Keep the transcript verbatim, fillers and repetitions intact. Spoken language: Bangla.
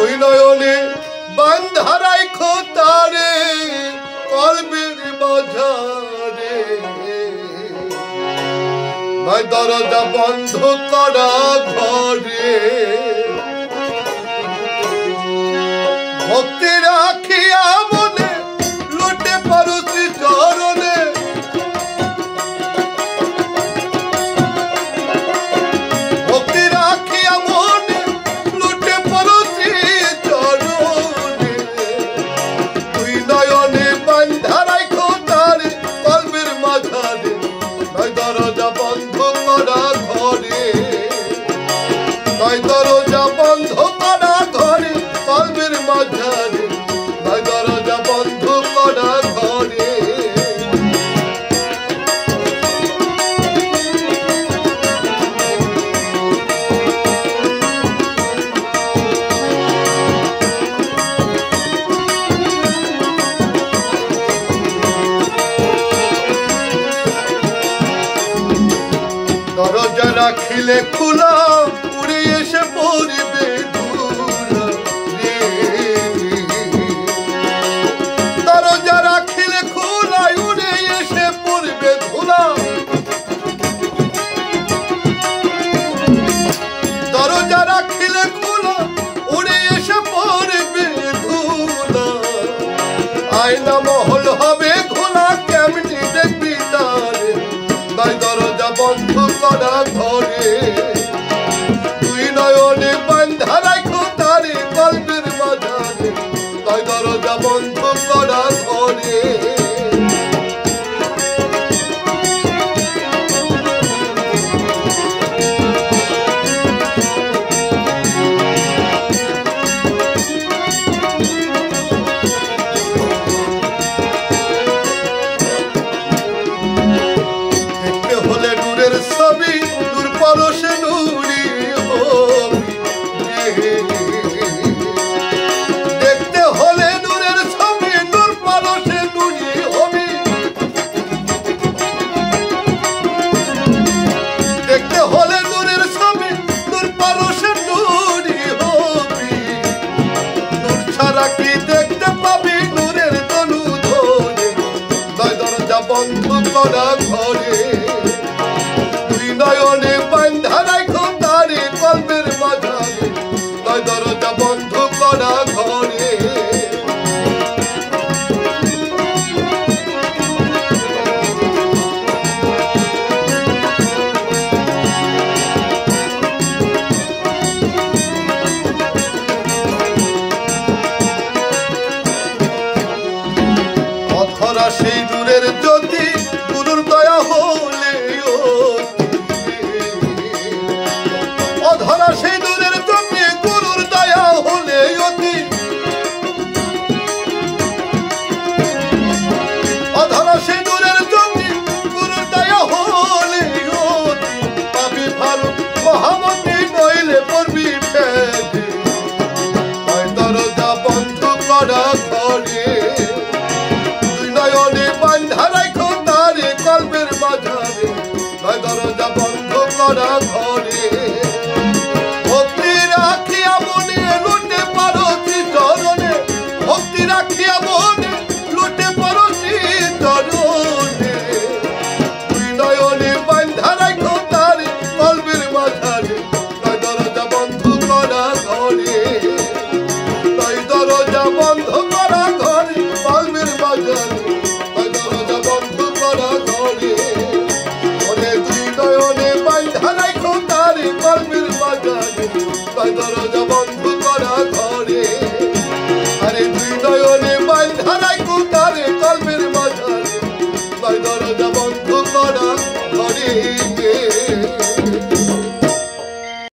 দুই নয়নে বান্ধা রাখো তারে কলবের মাঝারে নয় দরজা বন্ধ করা ঘরে ভক্তি রাখিয়া মনে লুটে পারুছি চরণে ভক্তি রাখিয়া মনে লুটে পারুছি চরণে দুই নয়নে বান্ধা রাখো তারে কলবের মাঝারে নয় দরজা বন্ধ করা ঘরে নয় দরজা বন্ধ করা ঘরে কলবের মাঝারে নয় দরজা বন্ধ করা ঘরে দরজা রাখিলে খোলা উড়ে এসে পড়িবে ধুলা রে দরজা রাখিলে খোলা উড়ে এসে পড়িবে ধুলা দরজা রাখিলে খোলা উড়ে এসে পড়িবে ধুলা আয়না মহল হবে খোলা কেমনি দেখবি তারে তাই দরজা বন্ধ করা ঘরে দুই নয়নে বান্ধা রাখো তারে কলবের মাঝারে তাই দরজা বন্ধ করা ঘরে ছবি নূর পরশে নুরি দেখতে হলে নূরের ছবি নূর পরশে নুরি হবি দেখতে হলে নূরের ছবি নূর পরশে নুরি হবি নূর ছাড়া কি দেখতে পাবি নূরের তনু ধরে নয় দরজা বন্ধ করা ঘরে নয়নে বান্ধা রাখো তারে কলবের মাঝারে নয় দরজা বন্ধ করা ঘরে অধরা সেই নূরের জ্যোতি গুরুর দয়া হলে অধরা সেই নূরের জ্যোতি গুরুর দয়া হলে অতি অধরা সেই নূরের জ্যোতি গুরুর দয়া হলে অতি পাবি ভালো মহামতি নইলে পড়বি ফেলে নয় দরজা বন্ধ করা ঘরে দুই নয়নে বান্ধা রাখো তারে কলবের মাঝারে নয় দরজা বন্ধ করা ঘরে